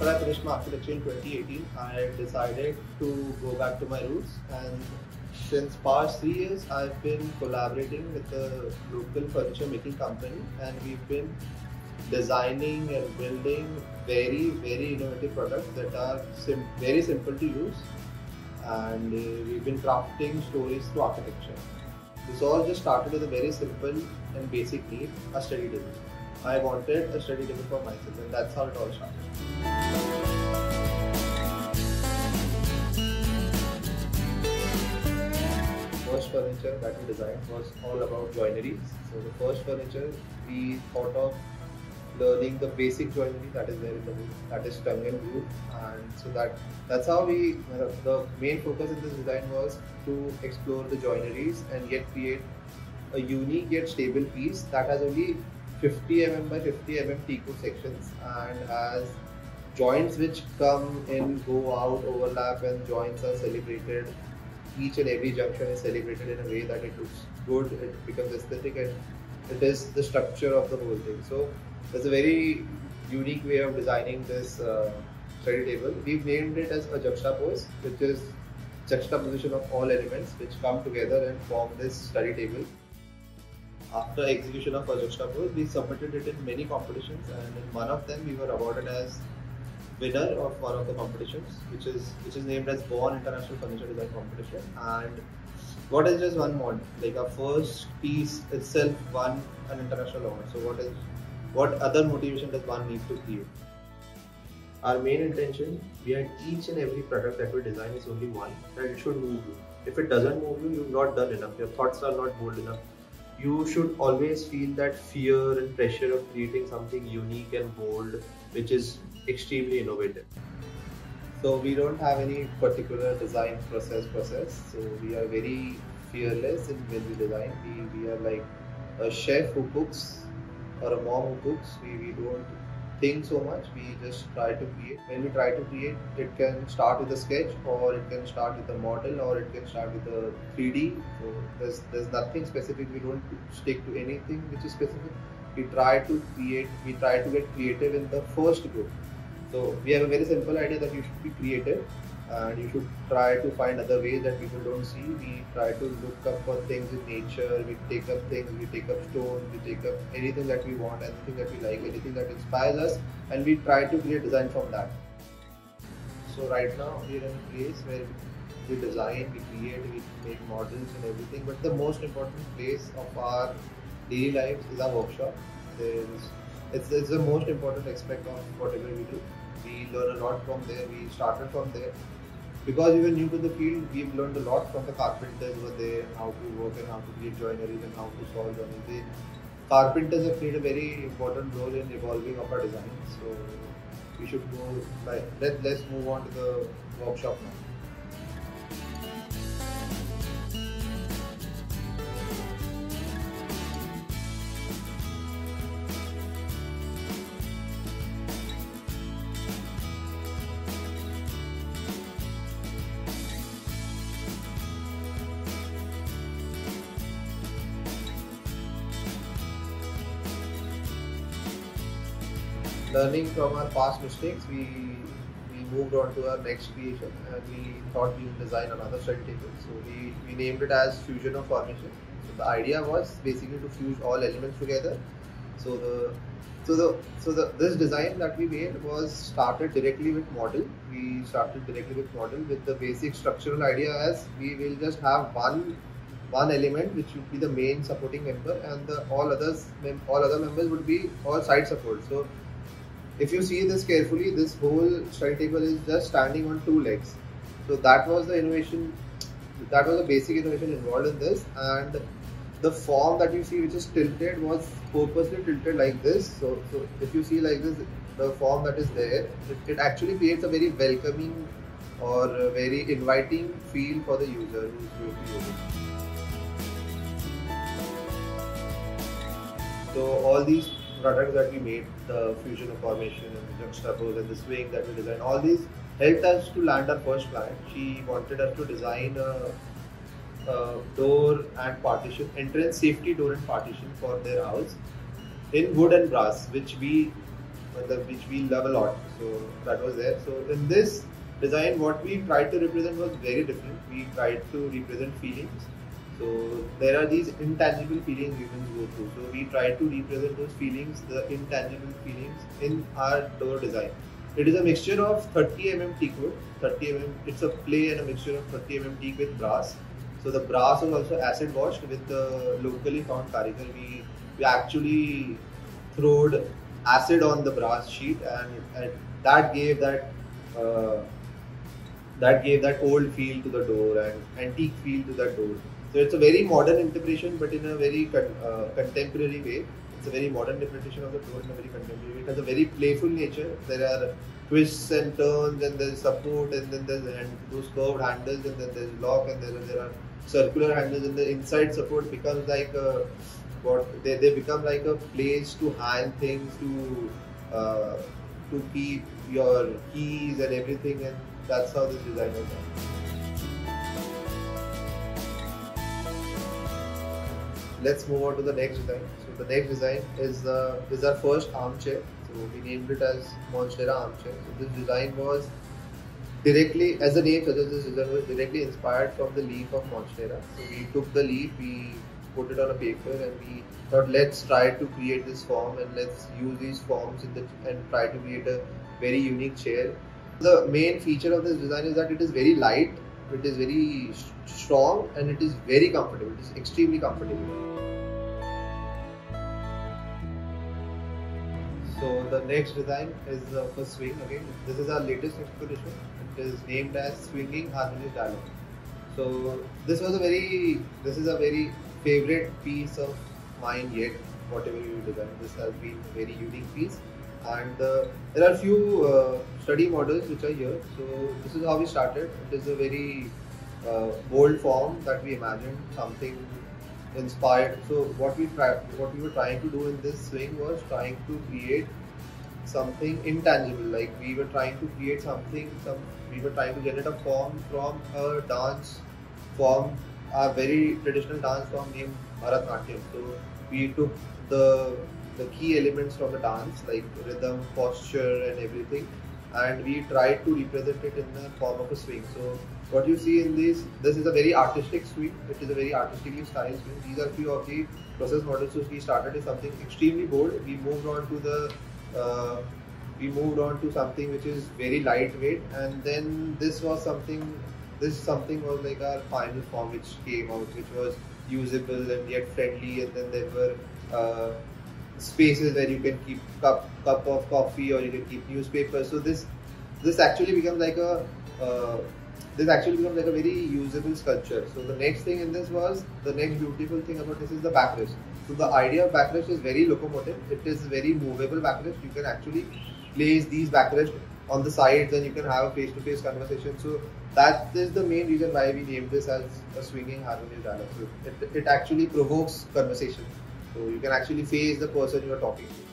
after I finished my architecture in 2018, I decided to go back to my roots, and since past 3 years, I've been collaborating with a local furniture making company, and we've been designing and building very innovative products that are very simple to use, and we've been crafting stories through architecture. This all just started with a very simple and basic need, a study table. I wanted a study table for myself, and that's how it all started. First furniture that we designed was all about joineries. So the first furniture we thought of learning the basic joinery that is there in the wood, that is tongue and groove, and so that's how the main focus in this design was to explore the joineries and yet create a unique yet stable piece that has only 50 mm by 50 mm T-core sections and has joints which come in, go out, overlap, and joints are celebrated. Each and every junction is celebrated in a way that it looks good, it becomes aesthetic, and it is the structure of the whole thing. So there's a very unique way of designing this study table. We've named it as a juxtapose, which is juxtaposition of all elements which come together and form this study table. After execution of a juxtapose, we submitted it in many competitions, and in one of them we were awarded as winner of one of the competitions, which is named as Born International Furniture Design Competition. And what is just one mod? Like our first piece itself won an international award. So what other motivation does one need to create? Our main intention behind each and every product that we design is only one, that it should move you. If it doesn't move you, you've not done enough. Your thoughts are not bold enough. You should always feel that fear and pressure of creating something unique and bold, which is extremely innovative. So we don't have any particular design process. So we are very fearless in when we design. We are like a chef who cooks or a mom who cooks. We don't think so much. We just try to create. When we try to create, it can start with a sketch, or it can start with a model, or it can start with a 3D. So there's nothing specific. We don't stick to anything which is specific. We try to create. We try to get creative in the first group. So we have a very simple idea that you should be creative, and you should try to find other ways that people don't see. We try to look up for things in nature. We take up things. We take up stones. We take up anything that we want, anything that we like, anything that inspires us, and we try to create design from that. So right now we are in a place where we design, we create, we make models and everything. But the most important place of our daily lives is our workshop. It's the most important aspect of whatever we do. We learn a lot from there. We started from there. Because we were new to the field, we've learned a lot from the carpenters who were there, how to work and how to create joineries and how to solve joineries. Carpenters have played a very important role in evolving of our design. So we should go, let's move on to the workshop now. Learning from our past mistakes, we moved on to our next creation, and we thought we would design another study table. So we named it as Fusion of Formation. So the idea was basically to fuse all elements together. This design that we made was started directly with model. We started directly with model with the basic structural idea as we will just have one element which would be the main supporting member, and all other members would be all side support. So if you see this carefully, this whole study table is just standing on two legs. So that was the innovation, that was the basic innovation involved in this. And the form that you see which is tilted was purposely tilted like this. So if you see like this, the form that is there, it actually creates a very welcoming or a very inviting feel for the user who's going to use it. So all these products that we made, the fusion of formation and the juxtapose and the swing that we designed, all these helped us to land our first client. She wanted us to design a door and partition, entrance safety door and partition for their house in wood and brass, which we which we love a lot. So that was there. So in this design, what we tried to represent was very different. We tried to represent feelings. So there are these intangible feelings humans go through. So we tried to represent those feelings, the intangible feelings, in our door design. It is a mixture of 30 teak wood. 30 It's a play and a mixture of 30 teak with brass. So the brass was also acid washed with the locally found karigar. We actually throwed acid on the brass sheet, and that gave that old feel to the door and antique feel to that door. So it's a very modern interpretation, but in a very contemporary way. It's a very modern interpretation of the door in a very contemporary way. It has a very playful nature. There are twists and turns, and there's support, and then there's those curved handles, and then there's lock, and there are circular handles, and the inside support becomes like they become like a place to hang things, to keep your keys and everything, and that's how this design was done. Let's move on to the next design. So the next design is our first armchair. So we named it as Monstera armchair. So this design was directly, as the name suggests, this design was directly inspired from the leaf of Monstera. So we took the leaf, we put it on a paper, and we thought, let's try to create this form, and let's use these forms and try to create a very unique chair. The main feature of this design is that it is very light, it is very strong, and it is very comfortable. It is extremely comfortable. So the next design is for swing. Again, this is our latest expedition. It is named as Swinging Harmonious Dialogue. So this is a very favorite piece of mine yet. Whatever you design, this has been a very unique piece. And there are few study models which are here. So this is how we started. It is a very bold form that we imagined, something inspired. So what we were trying to do in this swing was trying to create something intangible. Like we were trying to create we were trying to generate a form from a dance form, a very traditional dance form named Bharatanatyam. So we took the key elements from the dance, like rhythm, posture, and everything, and we tried to represent it in the form of a swing. So what you see in this is a very artistic swing. It is a very artistically styled swing. These are few of the process models. So we started with something extremely bold. We moved on to something which is very lightweight, and then this something was like our final form which came out, which was usable and yet friendly, and then there were spaces where you can keep cup of coffee, or you can keep newspapers. So this actually becomes like a very usable sculpture. So the next thing in this was, the next beautiful thing about this is the backrest. So the idea of backrest is very locomotive. It is very movable backrest. You can actually place these backrests on the sides, and you can have a face-to-face conversation. So that is the main reason why we named this as a swinging harmonious dialogue. So it actually provokes conversation. So you can actually face the person you are talking to.